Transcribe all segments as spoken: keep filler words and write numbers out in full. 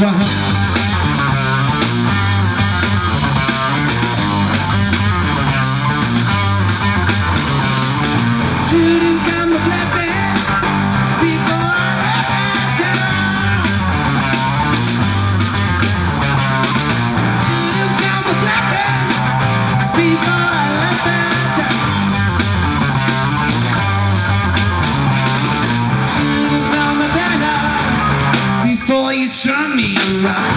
one. Should've got my blessing before I left that town. Should've got my blessing before I left that town. Should've known the better before you strung me around.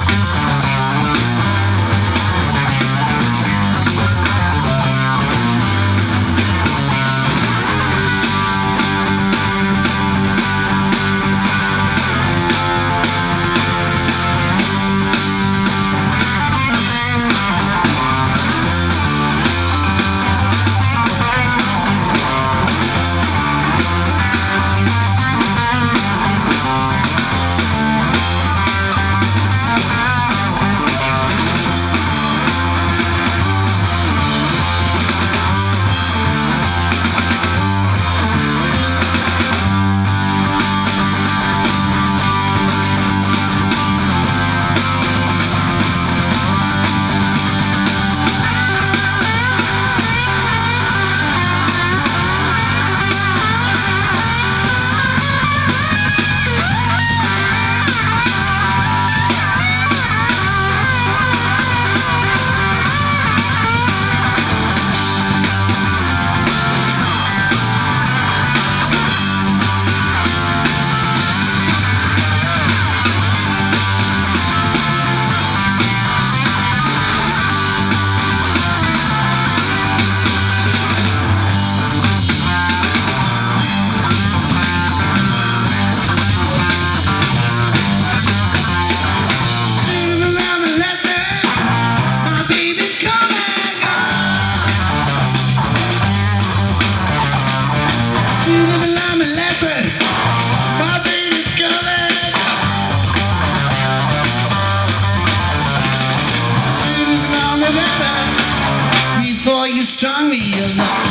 Before you strung me along.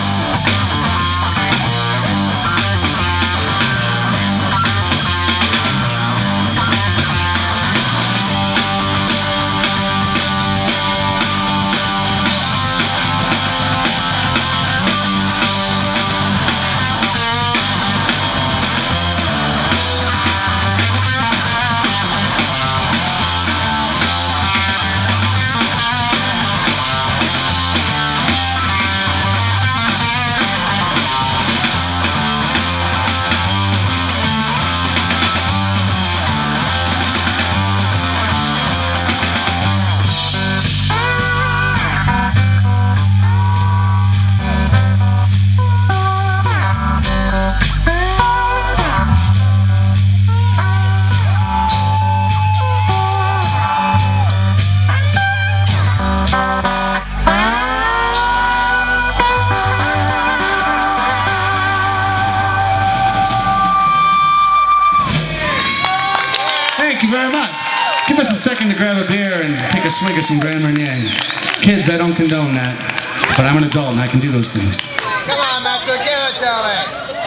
Thank you very much. Give us a second to grab a beer and take a swig of some Grand Marnier. Kids, I don't condone that, but I'm an adult and I can do those things. Come on, Methric, give it to me.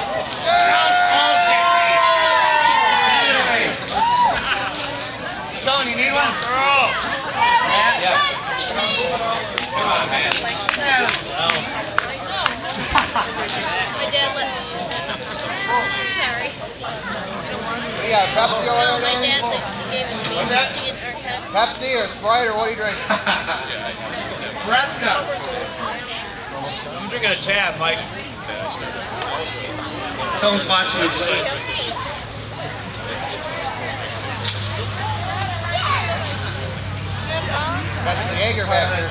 Tony, need one? Yeah? Yes. Come on, man. My dad left. Sorry. Yeah, Pepsi or No, my anything? dad left. He gave it to me. What's that? Pepsi or Cap- Pepsi or Sprite or what are you drinking? Fresca. I'm drinking a tab, Mike. Tone's watching his way. Got some Jaeger back there.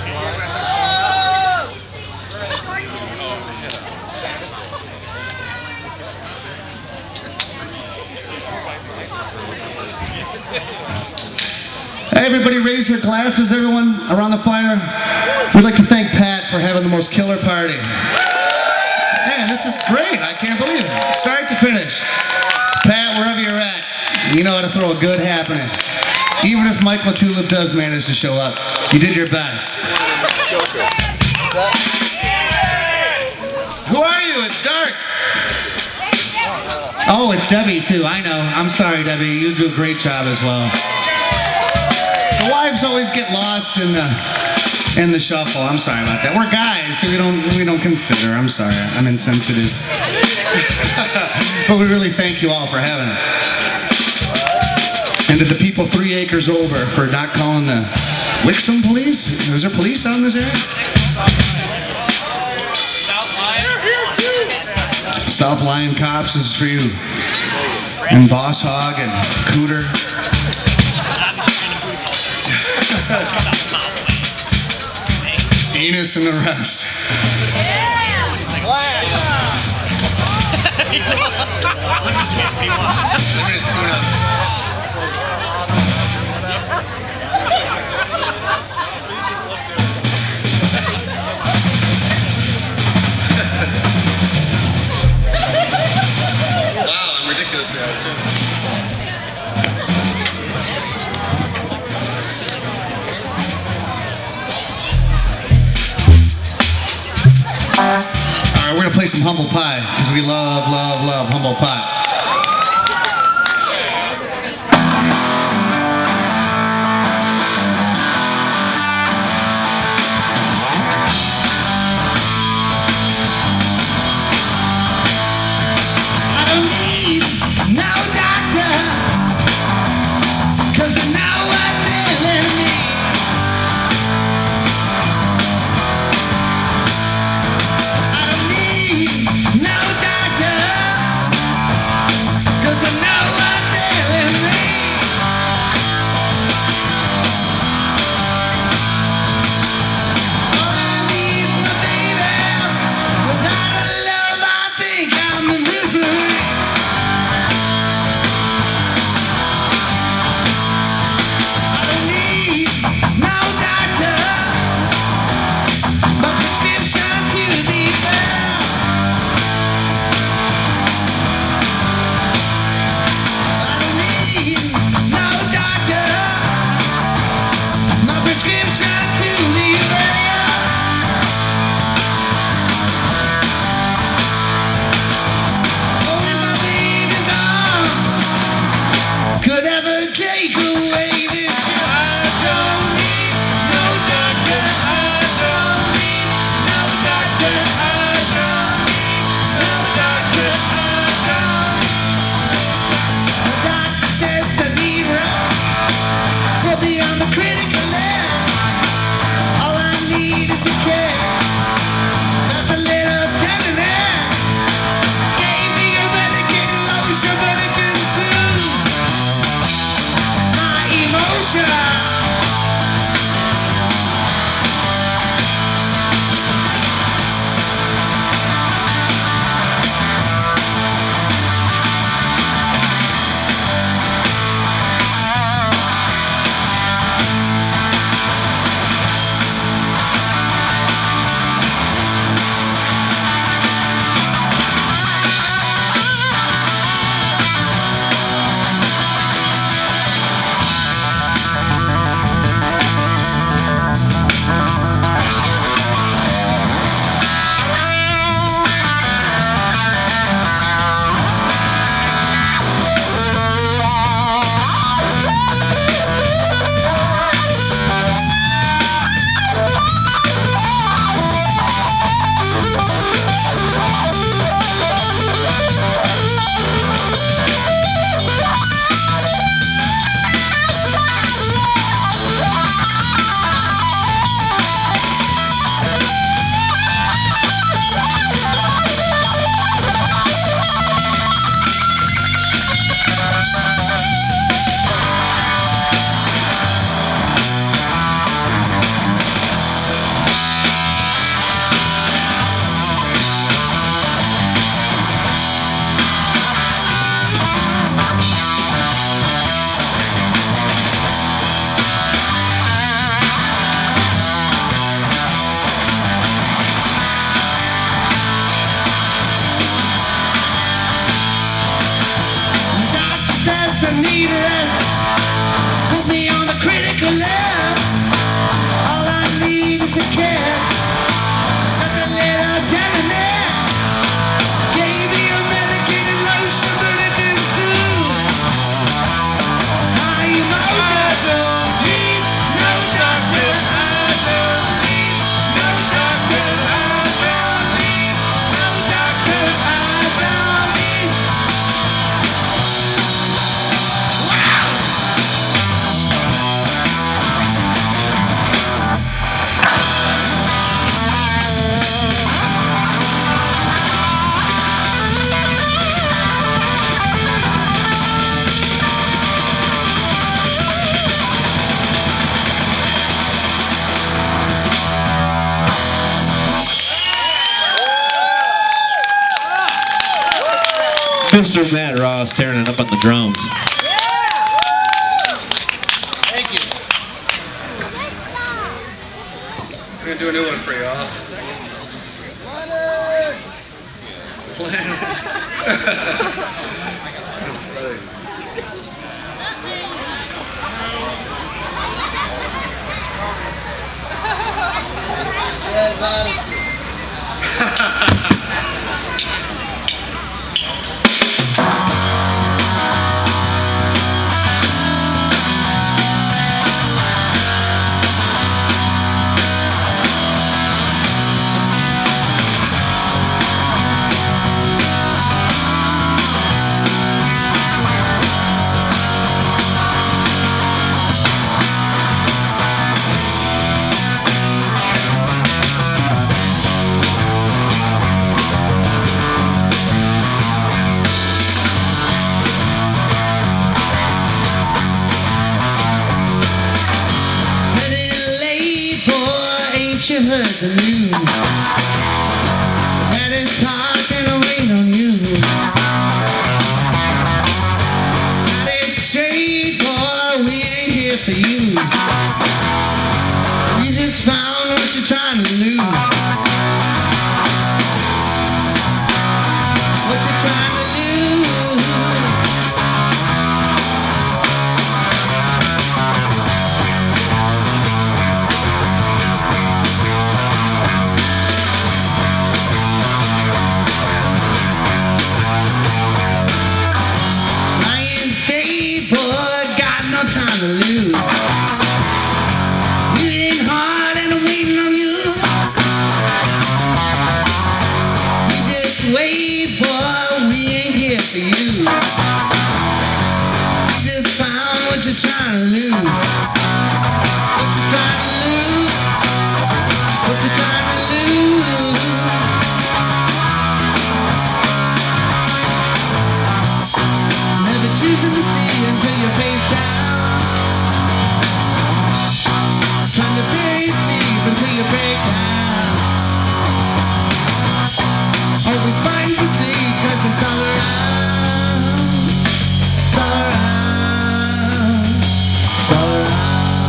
Hey, everybody raise your glasses, everyone around the fire. We'd like to thank Pat for having the most killer party. Man, this is great. I can't believe it. Start to finish. Pat, wherever you're at, you know how to throw a good happening. Even if Mike LaTulip does manage to show up, you did your best. Who are you? It's dark. Oh, it's Debbie, too. I know. I'm sorry, Debbie. You do a great job as well. The wives always get lost in the in the shuffle. I'm sorry about that. We're guys, so we don't we don't consider. I'm sorry. I'm insensitive. But we really thank you all for having us. And to the people three acres over for not calling the Wixom police. Is there police out in this area? South Lyon cops, this is for you. And Boss Hog and Cooter. Enos and the rest. Let me just tune up. Wow, I'm ridiculously out too. All right, we're gonna play some Humble Pie because we love, love, love Humble Pie. Mister Matt Rost tearing it up on the drums. Thank you. I'm gonna do a new one for y'all. Planet. That's funny. Jazz Odyssey. You heard the news that it's hot and rain on you. Got it straight, boy, we ain't here for you. You just found what you're trying to lose. What you're trying to lose. Time to lose. Waiting hard and waiting on you. You just wait, boy, we ain't here for you. You just found what you're trying to lose. What you're trying to lose. What you're trying to lose. Never choosing to see until you're face down. Trying to break deep until you break down. Always find to sleep cause it's all around. It's all around. It's all around.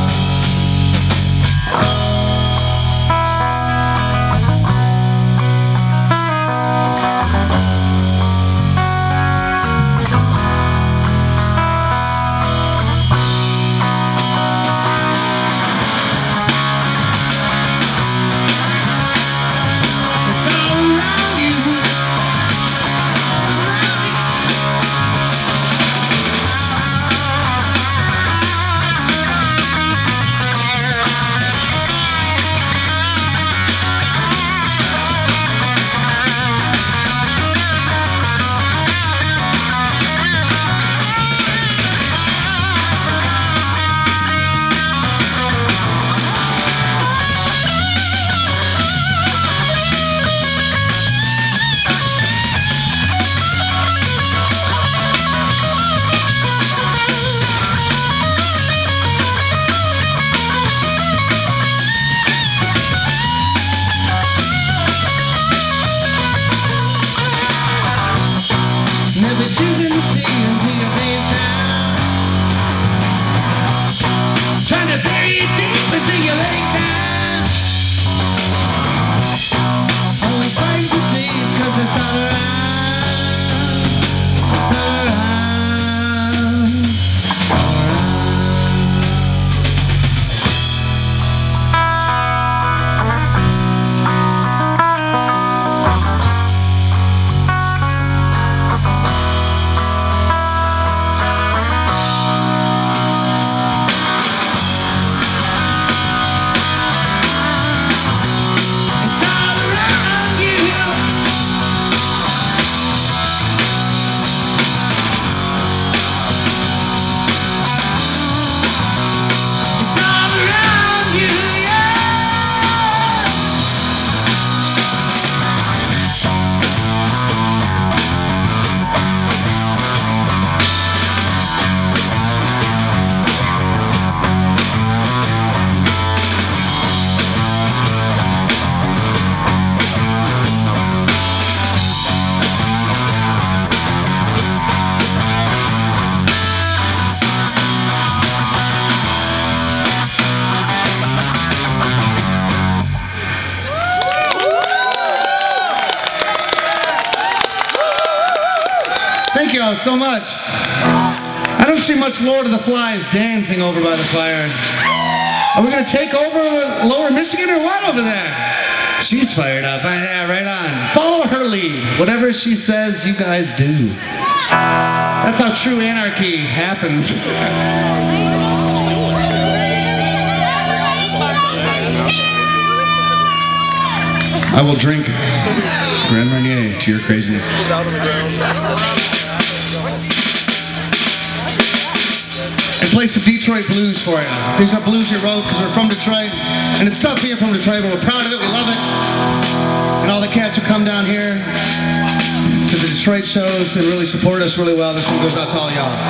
Choosing to see until your face down. Trying to bury it deep until you lay down. Always trying to sleep cause it's all around. It's all around. It's all around. Thank you all so much. I don't see much Lord of the Flies dancing over by the fire. Are we going to take over Lower Michigan or what over there? She's fired up. Yeah, right on. Follow her lead. Whatever she says, you guys do. That's how true anarchy happens. I will drink Grand Marnier to your craziness. And play some Detroit blues for you. These are blues we wrote because we're from Detroit. And it's tough being from Detroit, but we're proud of it. We love it. And all the cats who come down here to the Detroit shows and really support us really well. This one goes out to all y'all.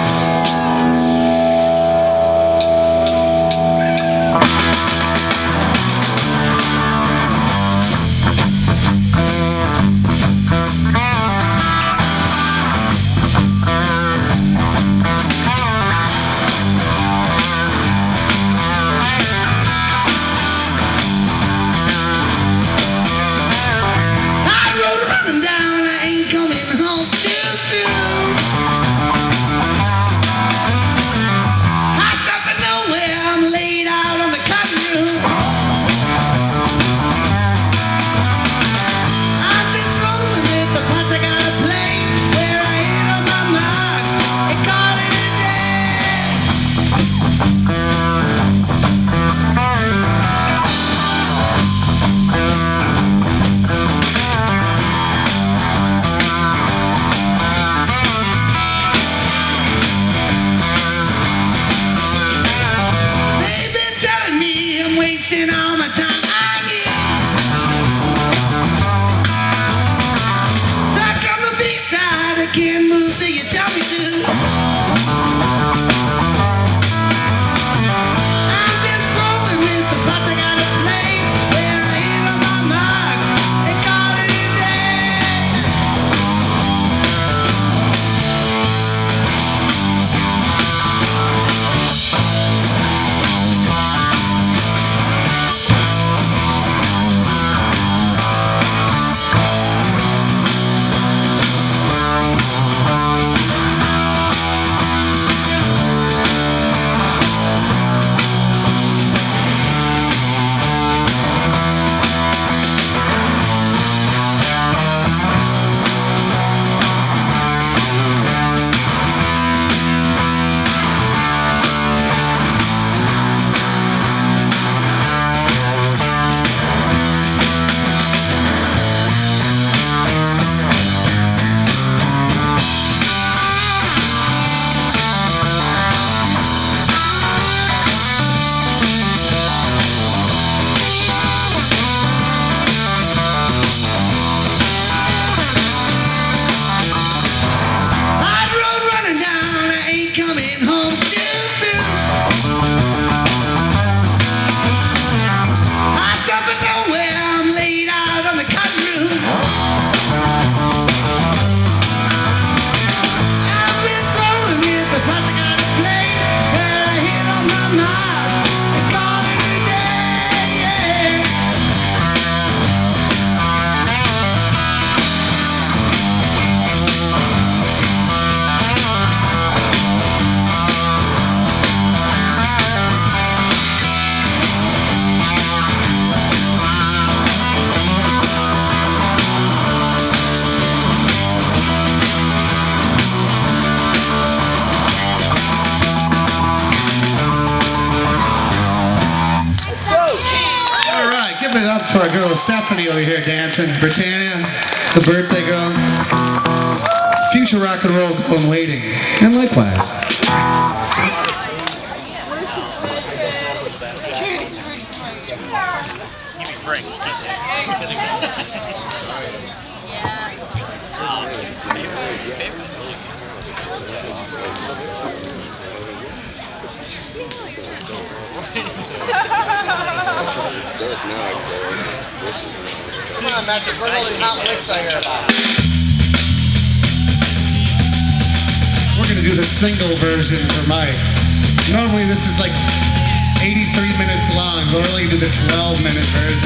For our girl Stephanie over here dancing. Britannia, the birthday girl. Future rock and roll in waiting. And likewise. Come on, Methric, where are all these hot licks I hear about? We're going to do the single version for Mike. Normally this is like eighty-three minutes long, but we're only do the twelve minute version.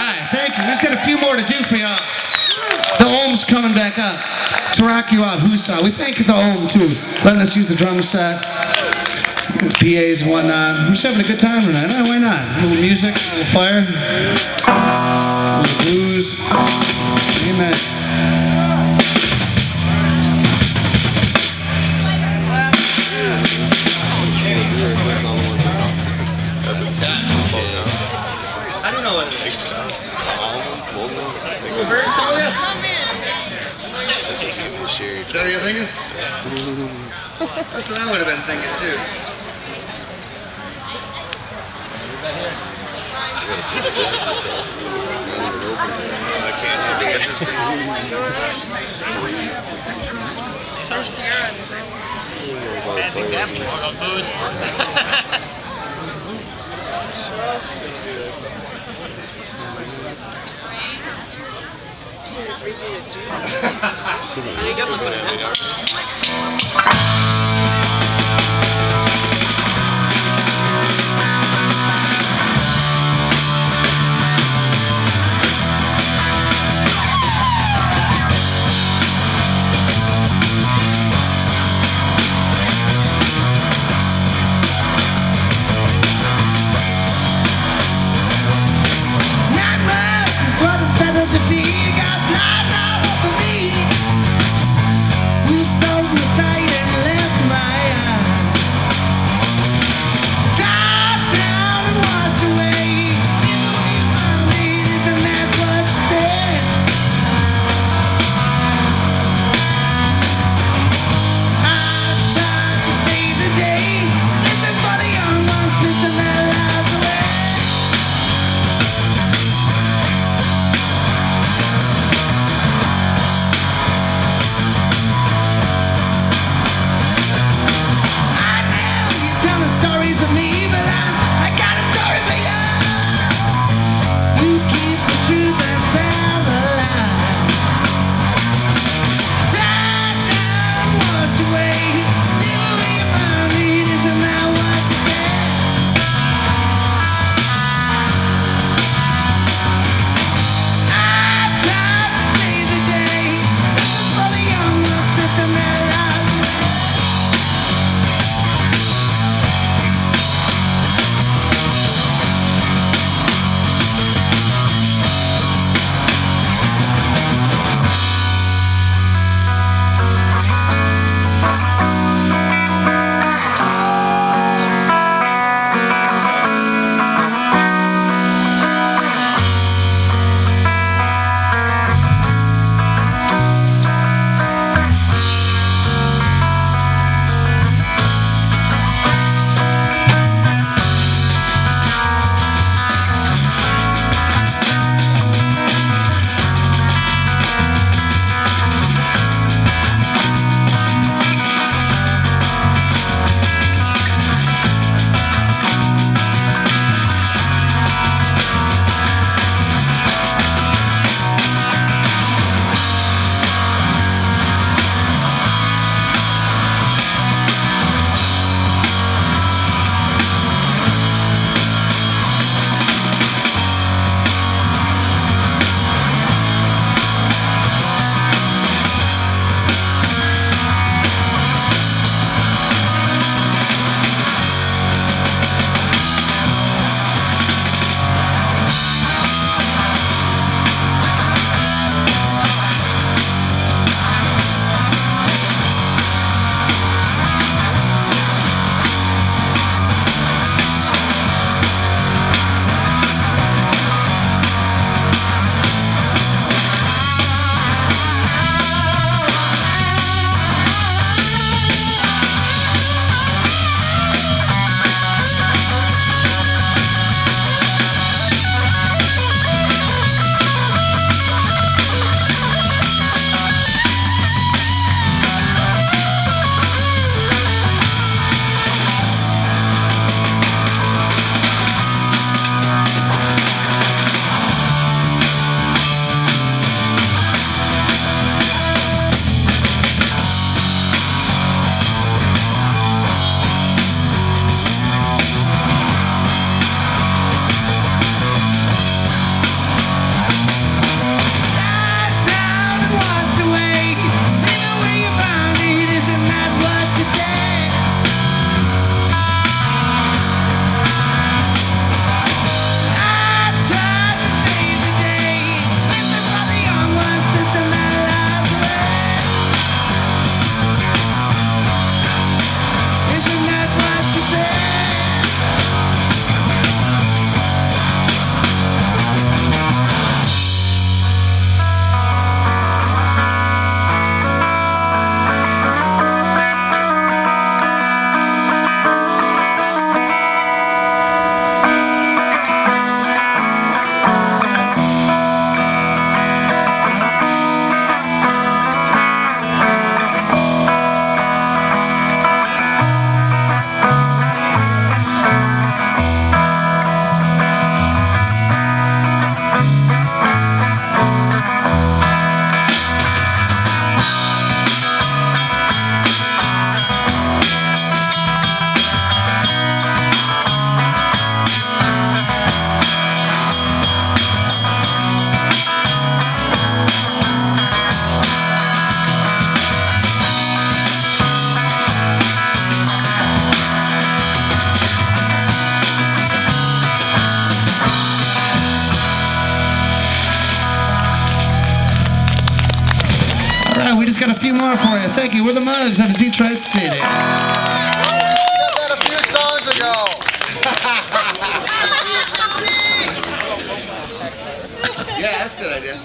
right, thank you. We just got a few more to do for y'all. The Ohm's coming back up to rock you out, who's style. We thank the Ohm too, letting us use the drum set, P As and whatnot. We're just having a good time tonight. Oh, why not? A little music, a little fire, a little blues. Amen. How do you know what it is? Little bird told you? Is that what you're thinking? That's what I would have been thinking too. I can't see the interesting. Not much is what it's settled to be. Got flies all over me. We sold me tight and left. we just got a few more for you. Thank you. We're the Mugs on the Detroit City. Said that a few songs ago. Yeah, that's a good idea.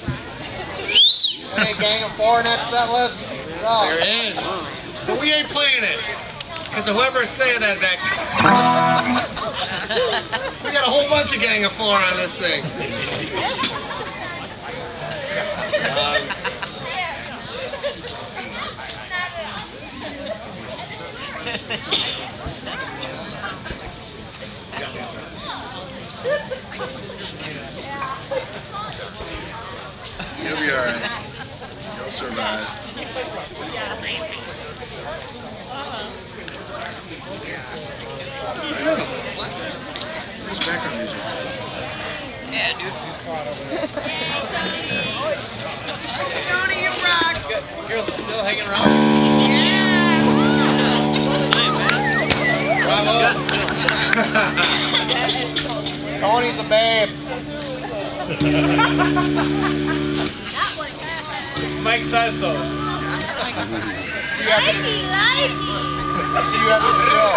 Any gang of four next set list? No. There is. But we ain't playing it. Because whoever's saying that back we got a whole bunch of gang of four on this thing. Um, You'll be alright. You'll survive. I know. Where's background music? Tony, you rock. Girls are still hanging around. Bravo. Tony's a babe. Mike says so. See you after the show.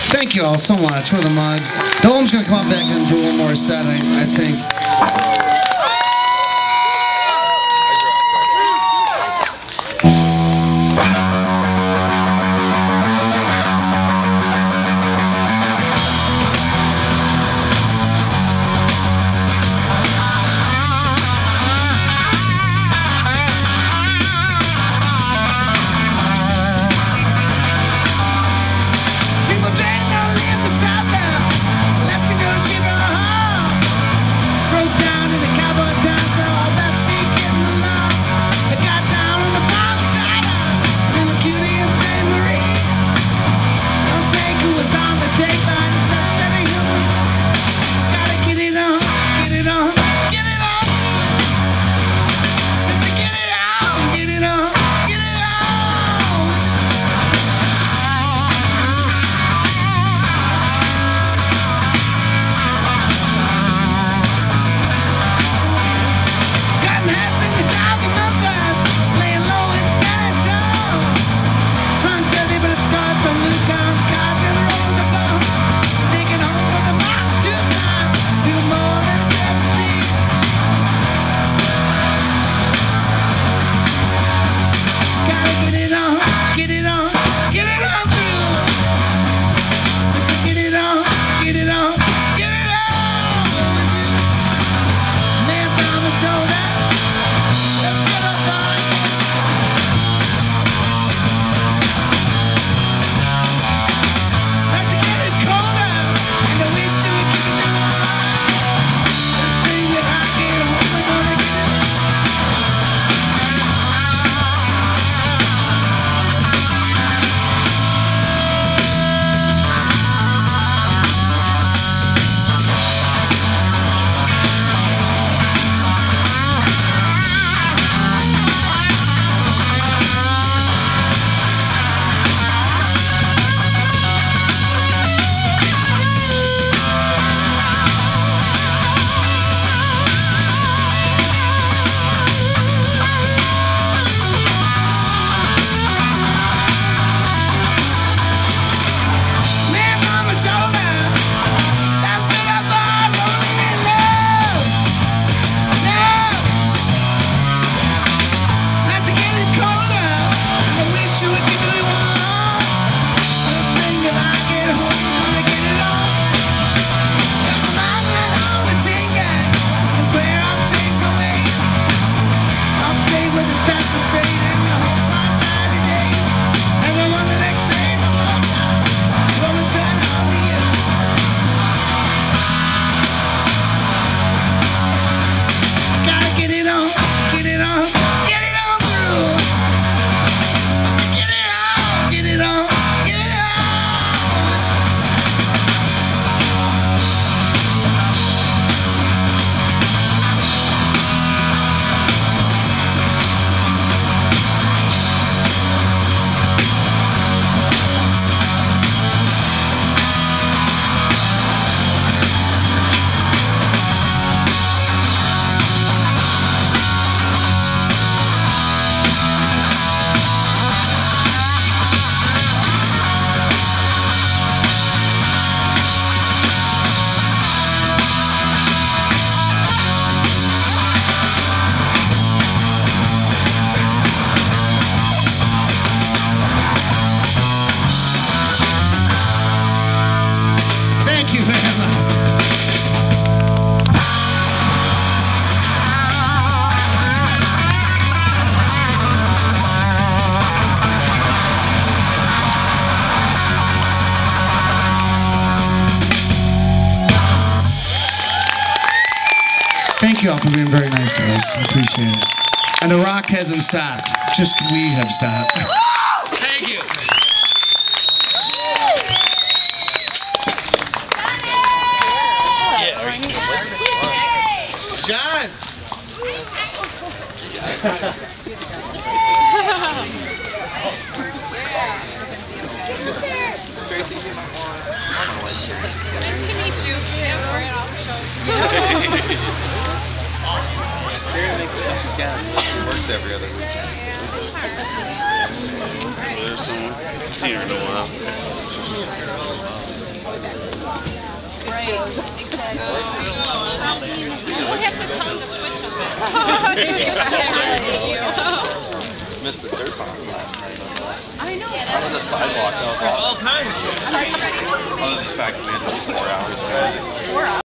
Thank you all so much for the mugs. The home's gonna come back and do one more set, I, I think. Thank you all for being very nice to us. I appreciate it. And the rock hasn't stopped. Just we have stopped. Thank you. John. Nice to meet you. Yeah, right off the show. Sarah makes it what she can. She works every other weekend. There's someone. I've seen her in a while. We'll have to tell him to switch them. He was just getting you. Missed the dirt bombs last night. I know. Out on the sidewalk, that was awesome. Are you ready? Other than the fact that we had to do four hours. Four hours.